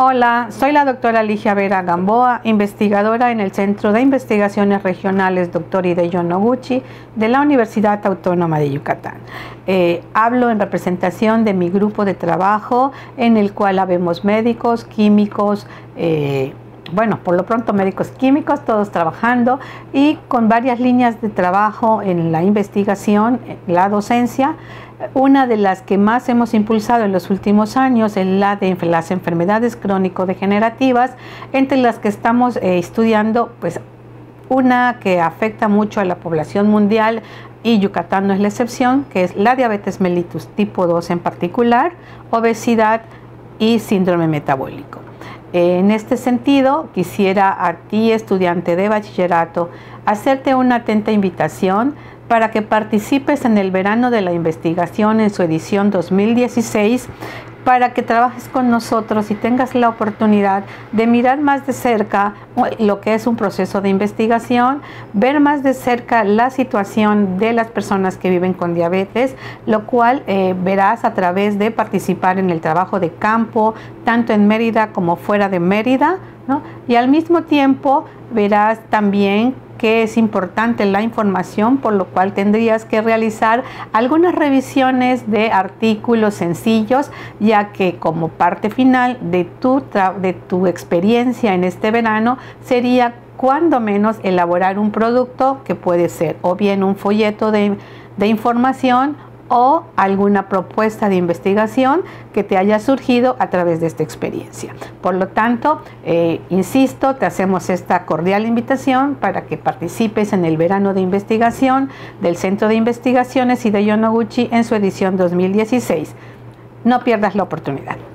Hola, soy la doctora Ligia Vera Gamboa, investigadora en el Centro de Investigaciones Regionales Dr. Hideyo Noguchi de la Universidad Autónoma de Yucatán. Hablo en representación de mi grupo de trabajo en el cual habemos médicos, químicos, por lo pronto médicos químicos, todos trabajando y con varias líneas de trabajo en la investigación, la docencia. Una de las que más hemos impulsado en los últimos años es la de las enfermedades crónico-degenerativas, entre las que estamos estudiando una que afecta mucho a la población mundial y Yucatán no es la excepción, que es la diabetes mellitus tipo 2 en particular, obesidad y síndrome metabólico. En este sentido, quisiera a ti, estudiante de bachillerato, hacerte una atenta invitación para que participes en el verano de la investigación en su edición 2016, para que trabajes con nosotros y tengas la oportunidad de mirar más de cerca lo que es un proceso de investigación, ver más de cerca la situación de las personas que viven con diabetes, lo cual verás a través de participar en el trabajo de campo, tanto en Mérida como fuera de Mérida, ¿no? Y al mismo tiempo verás también que es importante la información, por lo cual tendrías que realizar algunas revisiones de artículos sencillos, ya que como parte final de tu experiencia en este verano sería cuando menos elaborar un producto que puede ser o bien un folleto de información o alguna propuesta de investigación que te haya surgido a través de esta experiencia. Por lo tanto, insisto, te hacemos esta cordial invitación para que participes en el verano de investigación del Centro de Investigaciones Hideyo Noguchi en su edición 2016. No pierdas la oportunidad.